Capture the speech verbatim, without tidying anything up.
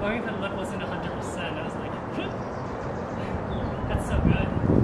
going for the lift wasn't one hundred percent. I was like, that's so good.